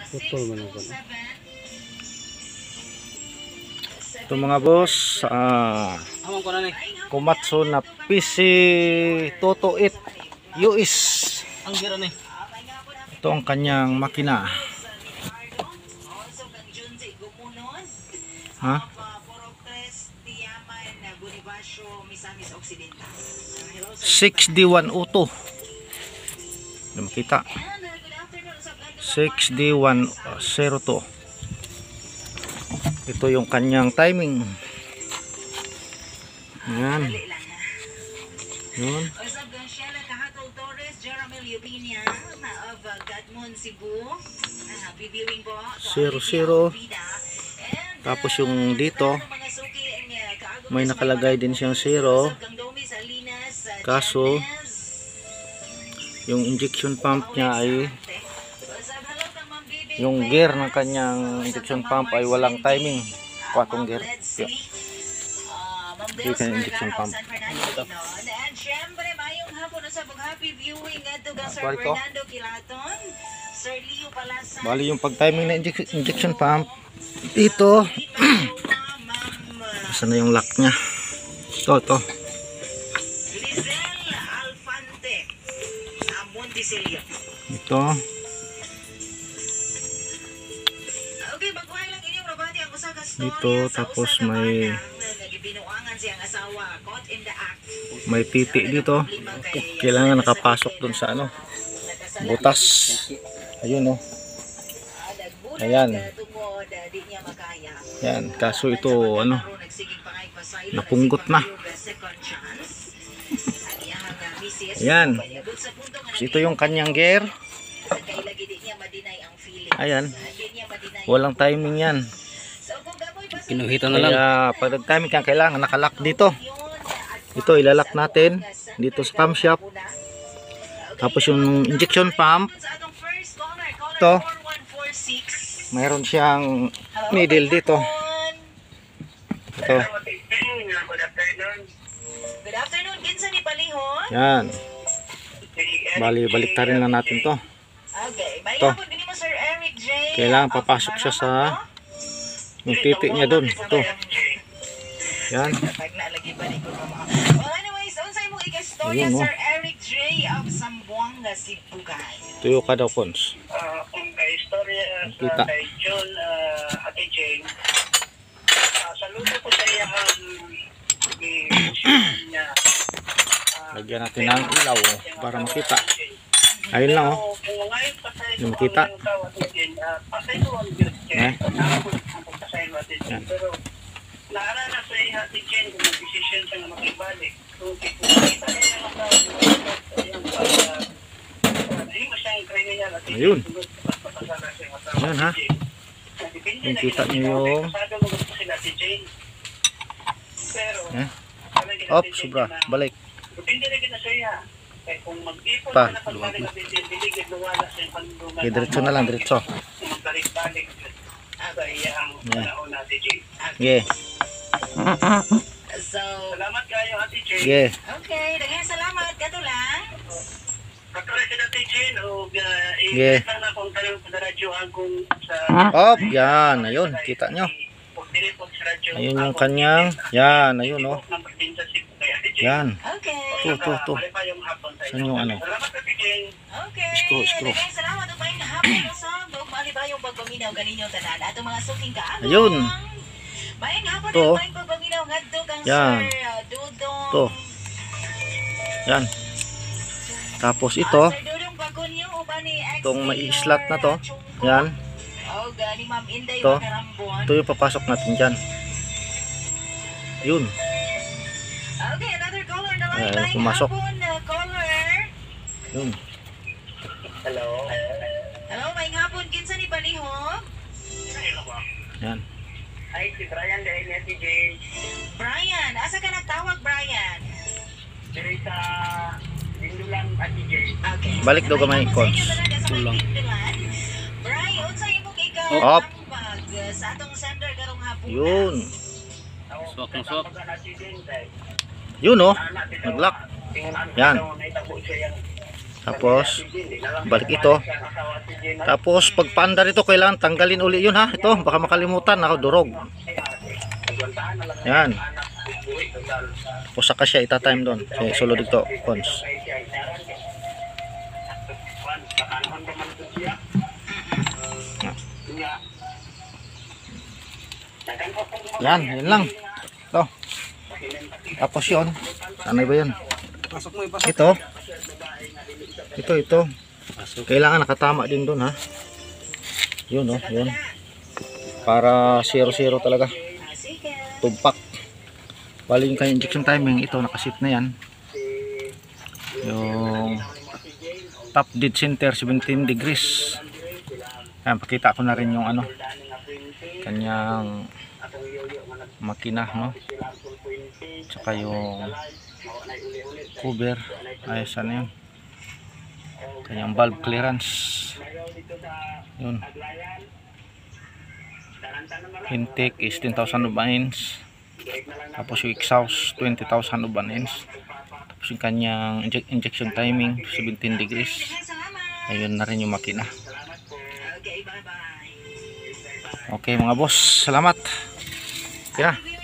Putol man ako. Ito mga boss, Amang ko na ni. Komatsu na PC Toto 8 US. Ang gira ni. Ito ang kanyang makina. Ha? 6D1 Auto. Hindi makita. 6D102. Ito yung kanyang timing. Yan. Yun. 00. Tapos yung dito may nakalagay din siyang 0. Kaso yung injection pump niya ay yung gear ng kanyang injection pump ay walang timing. 4 gear. Ito yung injection pump. Ito. Bali yung pag-timing na injection pump dito. Saan na yung lock nya? Ito. Ito. Dito tapos may pipi dito. Kailangan nakapasok dun sa ano, butas. Ayun oh. Ayan. Yan, kaso ito ano, napunggot na. Ayan. Ito yung kanyang gear. Ayan. Walang timing yan. Kinuhita na lang. Kaya pag nag-timing kang kailangan nakalock dito. Ito ilalak natin dito sa camshaft. Tapos yung injection pump, ito mayroon siyang needle dito. Ito. Yan. Balik tarin lang natin to. Ito. Kailangan papasok siya sa yung titik niya dun. Ito. Yan. Ayun o. Tuyo ka daw, Cons. Kita. Lagyan natin ng ilaw para makita. Ayun lang oh. Yung makita. Yan. Ayun. Ayun ha. Yung kita nyo yung op, sobra, balik pa, okay, diretso na lang, diretso. Yeah. Salamat kayo, Ate Jane. Yeah. Okay, daghang salamat kato lang. Patuloy si Ate Jane o Yeah. i-isang na kung tayo sa radyo kung sa Op, yan, ayun, kita nyo. Ayun yung kanyang, yan, ayun oh. Yan. Okay. To. Saan yung ano? Okay. Screw. Daghang salamat ug maayong hapon sa malibayong pagpaminaw ganinyo tanan ato mga suking kaano. Ayun. Maayong hapon To. ug maayong pagpaminaw ngadto kang Yan. Sir Dudong. To. Yan. Tapos ito, Sir Dudong Bagunyo uban ni itong may slot na to. Yan. Oh, gani Ma'am Inday To. Makarambon. Ito yung papasok natin dyan. Yun. Okay, another caller na lang. Ayan, pumasok. Caller. Yun. Hello. Hello, maayong hapon kinsa ni palihog? Yan. Ay, si Brian dahil ni Ate Jane. Brian, asa ka nagtawag, Brian? Dito sa Dindulan, Ate Jane. Okay. Balik daw gamay, Cons. Kulang. Brian, unsa imong ikaw Op. ambag sa atong sender karong hapon? Yun. Swak ng swak. Yun oh. Nag-lock. Yan. Tapos balik ito. Tapos pag paandar ito, kailangan tanggalin uli yun ha. Ito, baka makalimutan ako, durog. Yan. Tapos saka siya itatime doon. Sulod dito, cons. Yan, yun lang. Ito. Tapos yun. Ano ba yun? Ito. Ito. Kailangan nakatama din doon ha. Yun oh, yun. Para 0-0 talaga. Tumpak. Bali yung kanya injection timing, ito nakasit na yan. Yung top dead center 17 degrees. Ayan, pakita ko na rin yung ano, kanyang makina, no? Tsaka yung cover. Ayos, ano yun, kanyang valve clearance. Yun. Intake is 10,000 ohms. Tapos yung exhaust 20,000 ohms. Tapos yung kanyang injection timing 17 degrees. Ayun na rin yung makina. Okay, bye-bye. Okay mga boss, salamat. Kaya